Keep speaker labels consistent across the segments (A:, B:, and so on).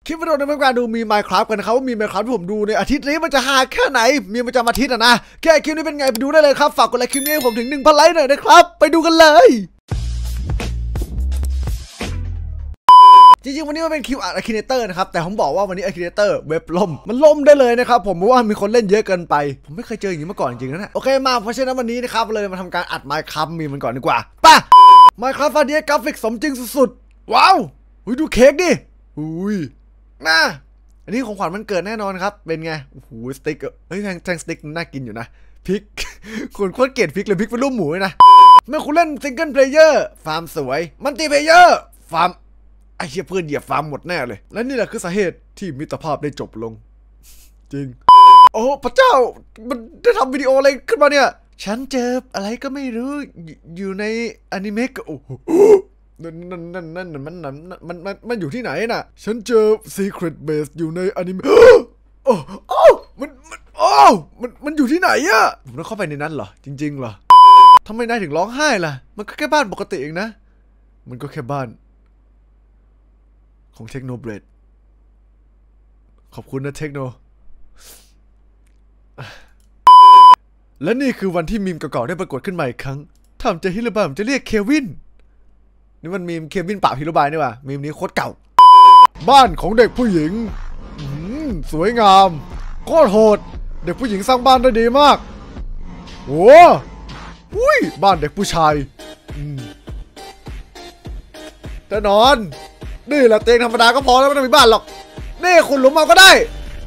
A: คลิปวิดีโอในการดูมี Minecraft กันนะครับว่ามี Minecraft ที่ผมดูในอาทิตย์นี้มันจะฮาแค่ไหนมีประจำอาทิตย์นะแค่คลิปนี้เป็นไงไปดูได้เลยครับฝากกดไลค์คลิปนี้ให้ผมถึง 1,000 ไลค์หน่อยนะครับไปดูกันเลยจริงๆวันนี้มันเป็นคลิปอะคิเนเตอร์นะครับแต่ผมบอกว่าวันนี้อะคิเนเตอร์เว็บล่มมันล่มได้เลยนะครับผมเพราะว่ามีคนเล่นเยอะเกินไปผมไม่เคยเจออย่างนี้มาก่อนจริงๆนะโอเคมาเพราะฉะนั้นวันนี้นะครับเลยมาทำการอัด Minecraft มีมันก่อนดีกว่าป่ะ Minecraft ฟันนี้กราฟิกสมจริงสุดๆว้าวดูเค้กดิอุ้ยน่าอันนี้ของขวัญมันเกิดแน่นอนครับเป็นไงโอ้โหสติ๊กเฮ้ยแทงสติ๊กน่ากินอยู่นะพริกคนโคตรเกลียดพริกเลยพริกเป็นรูปหมูเลยนะเมื่อคุณเล่นซิงเกิลเพลเยอร์ฟาร์มสวยมัลติเพลเยอร์ฟาร์มไอ้เหี้ยเพื่อนเหยียบฟาร์มหมดแน่เลยและนี่แหละคือสาเหตุที่มิตรภาพได้จบลงจริงโอ้พระเจ้ามันได้ทำวิดีโออะไรขึ้นมาเนี่ยฉันเจออะไรก็ไม่รู้อยู่ในอนิเมะโอ้โหมันอยู่ที่ไหนน่ะฉันเจอ Secret Base อยู่ในอนิเมะโอ้มันอยู่ที่ไหนอะผมต้องเข้าไปในนั้นเหรอจริงๆเหรอทำไมนายถึงร้องไห้ล่ะมันก็แค่บ้านปกติเองนะมันก็แค่บ้านของเทคโนเบรดขอบคุณนะเทคโนและนี่คือวันที่มีมเก่าๆได้ปรากฏขึ้นมาอีกครั้งทำใจฮิโรบายผมจะเรียกเควินนี่มันมีมเควินปราบฮิโรบายนี่ว่ะมีมนี้โคตรเก่าบ้านของเด็กผู้หญิงสวยงามโคตรโหดเด็กผู้หญิงสร้างบ้านได้ดีมากโอ้หุ้ยบ้านเด็กผู้ชายแต่นอนนี่แหละเตียงธรรมดาก็พอแล้วไม่ต้องมีบ้านหรอกนี่คุณหลุมเอาก็ได้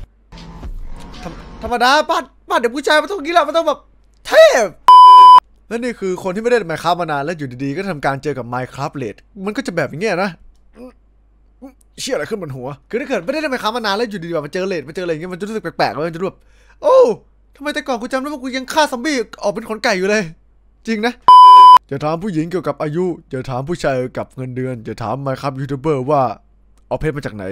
A: ธรรมดาบ้านเด็กผู้ชายมันต้องงี้แหละมันต้องแบบเทพและนี่คือคนที่ไม่ได้เล่น Minecraft มานานแล้วอยู่ดีๆก็ทำการเจอกับ Minecraft เลดมันก็จะแบบอย่างเงี้ยนะเชี่ยอะไรขึ้นบนหัวคือถ้าเกิดไม่ได้เล่น Minecraft มานานแล้วอยู่ดีๆแบบมาเจอเลดมาเจออะไรอย่างเงี้ยมันจะรู้สึกแปลกๆแล้วมันจะรู้แบบโอ้ทำไมแต่ก่อนกูจำได้ว่ากูยังฆ่าซอมบี้ออกเป็นขนไก่อยู่เลยจริงนะจะถามผู้หญิงเกี่ยวกับอายุจะถามผู้ชายกับเงินเดือนจะถาม Minecraft ยูทูบเบอร์ว่าเอาเพชรมาจากไหน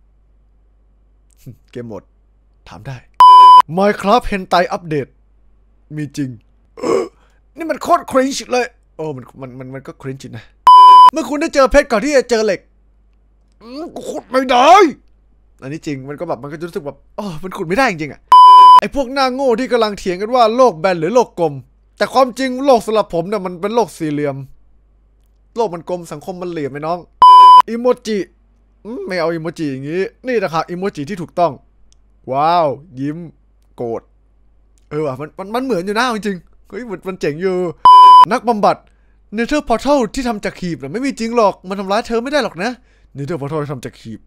A: เกมหมดถามได้ Minecraft เฮนไตอัปเดตมีจริงนี่มันโคตรครินช์เลยโอ้มันก็ครินช์นะเมื่อคุณได้เจอเพชรก่อนที่จะเจอเหล็กกูขุดไม่ได้อันนี้จริงมันก็จะรู้สึกแบบมันขุดไม่ได้จริงๆอ่ะไอ้พวกหน้าโง่ที่กำลังเถียงกันว่าโลกแบนหรือโลกกลมแต่ความจริงโลกสำหรับผมเนี่ยมันเป็นโลกสี่เหลี่ยมโลกมันกลมสังคมมันเหลี่ยมไหมน้องอิโมจิไม่เอาอิโมจิอย่างงี้นี่นะครับอิโมจิที่ถูกต้องว้าวยิ้มโกรธว่ะมันเหมือนอยู่นะจริงๆเฮ้ยมันเจ๋งอยู่นักบำบัดเนเธอร์พอร์ทัลที่ทำจากขีบไม่มีจริงหรอกมันทำร้ายเธอไม่ได้หรอกนะเนเธอร์พอร์ทัลที่ทำจากขีบ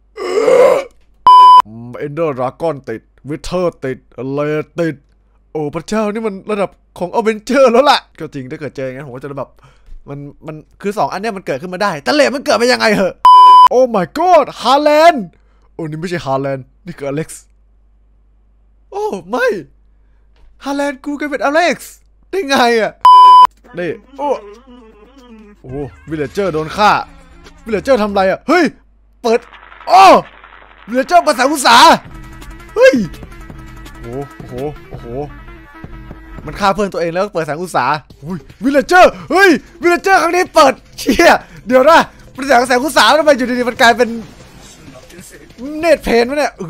A: เอนเดอร์ดราก้อนติดวิเทอร์ติดอะไรติดโอ้พระเจ้านี่มันระดับของอเวนเจอร์แล้วล่ะก็จริงถ้าเกิดเจออย่างนั้นผมก็จะแบบมันคือ2อันเนี้ยมันเกิดขึ้นมาได้แต่เหลวมันเกิดมายังไงเหรอโอ้ my god ฮาแลนด์โอ้นี่ไม่ใช่ฮาแลนด์นี่คืออเล็กซ์โอ้ไม่ฮาแลนด์กูกลายเป็นอเล็กซ์ได้ไงอ่ะนี่โอ้วิลเลจเจอร์โดนฆ่าวิลเลจเจอร์ทำไรอ่ะเฮ้ยเปิดวิลเลจเจอร์ภาษาอุตสาเฮ้ยโอ้โหมันฆ่าเพื่อนตัวเองแล้วเปิดแสงอุตสาวิลเลจเจอร์เฮ้ยวิลเลจเจอร์ครั้งนี้เปิดเชี่ยเดี๋ยวนะเป็นแสงอุตสาทำไมอยู่ดีๆมันกลายเป็นเนตเพนวะเนี่ย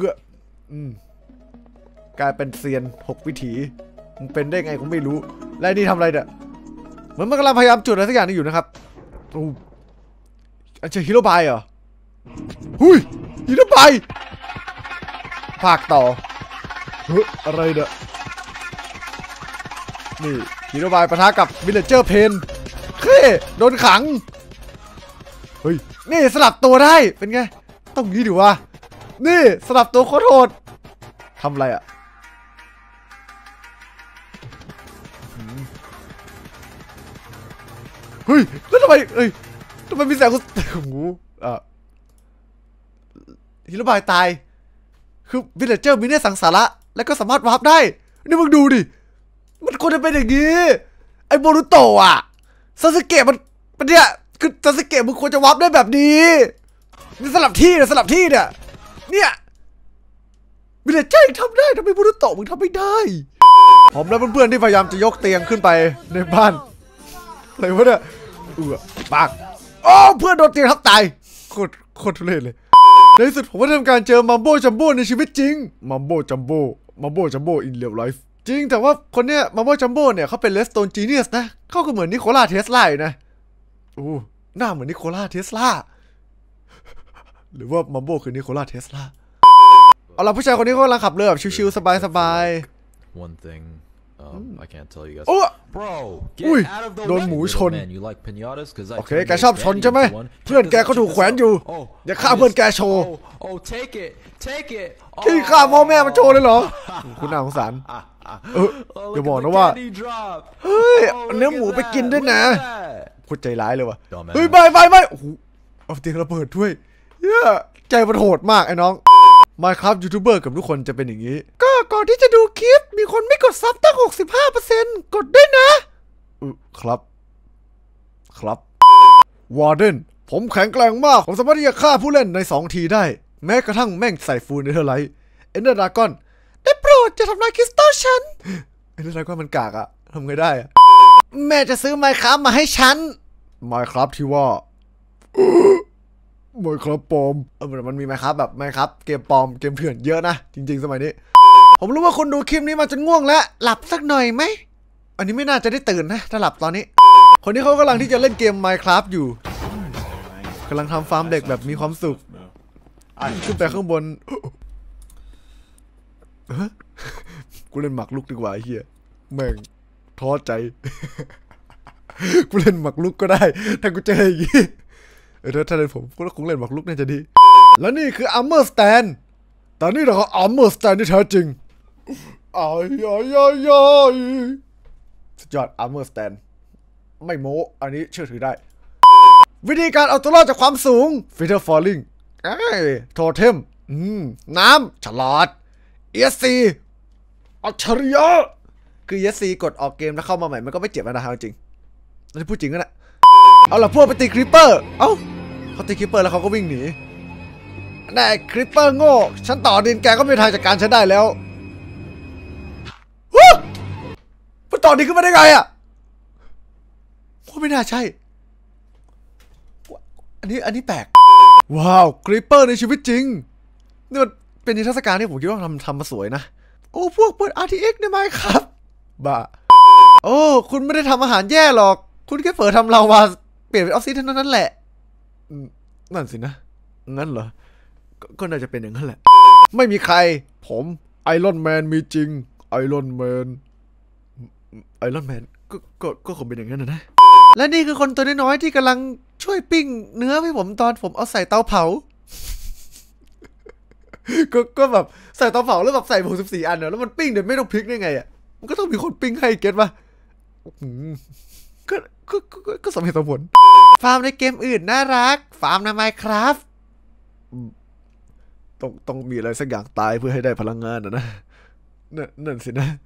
A: กลายเป็นเซียน6วิถีมันเป็นได้ไงผมไม่รู้และนี่ทำอะไรเนี่ยเหมือนมันกำลังพยายามจุดอะไรสักอย่างนึงอยู่นะครับอันเจอฮิโรบายเหรอหุยฮิโรบายภาคต่ออะไรเนี่ยนี่ฮิโรบายปะทะกับวิลเลจเจอร์เพนโดนขังเฮ้ยนี่สลับตัวได้เป็นไงต้องงี้ดิวะนี่สลับตัวโคตรโหดทำอะไรอ่ะเฮ้ยแล้วทำไมมีแสงฮิโรบายตายคือวิลเลจเจอร์มีเนื้อสังสาระแล้วก็สามารถวาร์ปได้นี่มึงดูดิมันควรจะเป็นอย่างนี้ไอ้โบรุโตะอ่ะซาสึเกะมันเนี่ยคือซาสึเกะมึงควรจะวาร์ปได้แบบนี้นี่สลับที่เนี่ยวิลเลจเจอร์ทำได้ทำไมโบรุโตะมึงทำไม่ได้ผมและเพื่อนๆที่พยายามจะยกเตียงขึ้นไปในบ้านอะไรวะเนี่ยปากเพื่อนโดนเตียงทับตายโคตรทุเรศเลยในที่สุดผมก็ทำการเจอมัมโบจัมโบ้ในชีวิตจริงมัมโบจัมโบ้อินเรียลไลฟ์จริงแต่ว่าคนเนี้ยมัมโบจัมโบ้เนี่ยเขาเป็นเลสโตนจีเนียสนะเขาก็เหมือนนิโคลาเทสลาอยู่นะโอ้หน้าเหมือนนิโคลาเทสลาหรือว่ามัมโบคือนิโคลาเทสลาเอาล่ะผู้ชายคนนี้เขากำลังขับเรือแบบชิวๆสบายๆ
B: One thing, I can't tell you guys.
A: โอ้
B: Bro,
A: อุ้ย
B: get out of the
A: โดน
B: way.
A: หมูชน
B: Man, you like pinatas?
A: โอเคแกชอบชนใช่ไหมเพื่อนแกก็ถูกแขวนอยู่อย่าฆ่าเพื่อนแกโชว์
B: Oh, take it.
A: ขี้ฆ่าพ่อแม่มาโชว์เลยเหรอคุณน่าสงสารอย่าบอกนะว่าเฮ้ยเนื้อหมูไปกินด้วยนะพูดใจร้ายเลยว่ะเฮ้ยไม่โอ้โหเอาเตียงระเบิดด้วยเฮ้ยใจมันโหดมากไอ้น้องMinecraft ยูทูบเบอร์กับทุกคนจะเป็นอย่างนี้ก็ก่อนที่จะดูคลิปมีคนไม่กดซับตั้ง 65% กดด้วยนะครับวอร์เดนผมแข็งแกร่งมากผมสามารถที่จะฆ่าผู้เล่นใน2ทีได้แม้กระทั่งแม่งใส่ฟูลเนเธอร์ไลท์เอนเดอร์ดราก้อนได้โปรดจะทำลายคริสตัลฉันเอนเดอร์ดราก้อนมันกากอะทำไงได้อะแม่จะซื้อ Minecraft มาให้ฉัน Minecraft ที่ว่าMinecraft ปลอมมันมี Minecraft แบบ Minecraft เกมปลอมเกมเถื่อนเยอะนะจริงๆสมัยนี้ผมรู้ว่าคุณดูคลิปนี้มาจนง่วงแล้วหลับสักหน่อยไหมอันนี้ไม่น่าจะได้ตื่นนะถ้าหลับตอนนี้คนนี้เขากำลังที่จะเล่นเกม Minecraft อยู่กำลังทำฟาร์มเด็กแบบมีความสุขขึ้นไปข้างบนกูเล่นหมากรุกดีกว่าไอ้เหี้ยแม่งท้อใจกูเล่นหมากรุกก็ได้ถ้ากูเจออย่างงี้ถ้าเป็นผมก็คงเล่นหมากรุกน่าจะดีแล้วนี่คือ Armor Stand ตอนนี้เราก็ Armor Stand ที่แท้จริงสุดยอด Armor Stand ไม่โม้อันนี้เชื่อถือได้วิธีการเอาตัวรอดจากความสูง Feather Falling โทเทมน้ำฉลาด ESC อัจฉริยะคือ ESC กดออกเกมแล้วเข้ามาใหม่มันก็ไม่เจ็บนะจริงอันนี้พูดจริงกันแหละเอาล่ะพวกไปตีคริปเปอร์เขาตีคริปเปอร์แล้วเขาก็วิ่งหนีได้คริปเปอร์โง่ฉันต่อดินแกก็ไม่มีทางจัดการฉันได้แล้วพูดต่อดินขึ้นมาได้ไงอ่ะไม่น่าใช่อันนี้แปลกว้าวคริปเปอร์ในชีวิตจริงนี่มันเป็นนิทรรศการที่ผมคิดว่าทำมาสวยนะโอ้พวกเปิด RTX ได้ไหมครับบ้าโอ้คุณไม่ได้ทำอาหารแย่หรอกคุณแค่เปิดทำลาวาเปลี่ยนเป็นออฟซิเดียนเท่านั้นแหละนั่นสินะงั้นเหรอก็น่าจะเป็นอย่างนั้นแหละไม่มีใครผมไอรอนแมนมีจริงไอรอนแมนก็คงเป็นอย่างนั้นนะและนี่คือคนตัวน้อยๆที่กำลังช่วยปิ้งเนื้อให้ผมตอนผมเอาใส่เตาเผาก็แบบใส่เตาเผาแล้วแบบใส่64อันแล้วมันปิ้งเดี๋ยวไม่ต้องพลิกได้ไงอ่ะมันก็ต้องมีคนปิ้งให้เก็ตป่ะก็สมเหตุสมผลฟาร์มในเกมอื่นน่ารักฟาร์มใน Minecraft ต้องมีอะไรสักอย่างตายเพื่อให้ได้พลังงานนะนั่นสินะ